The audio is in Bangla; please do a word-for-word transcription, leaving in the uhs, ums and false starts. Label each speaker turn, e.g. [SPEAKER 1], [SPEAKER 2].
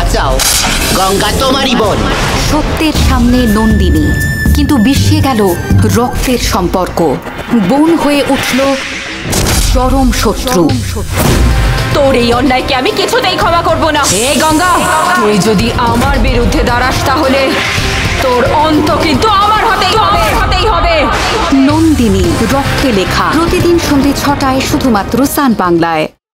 [SPEAKER 1] চাও? গঙ্গা তোমারই বোন।
[SPEAKER 2] সত্যের সামনে নন্দিনী, কিন্তু বিশ্বে গেল রক্তের সম্পর্ক। বোন হয়ে উঠল চরম শত্রু।
[SPEAKER 3] তোর এই অন্যায়কে আমি কিছুতেই ক্ষমা করব না। এই গঙ্গা, তুই যদি আমার বিরুদ্ধে দাঁড়াস তাহলে তোর অন্ত কিন্তু আমার হতেই হবে, হতেই হবে।
[SPEAKER 2] নন্দিনী রক্তে লেখা, প্রতিদিন সন্ধ্যে ছটায় শুধুমাত্র সান বাংলায়।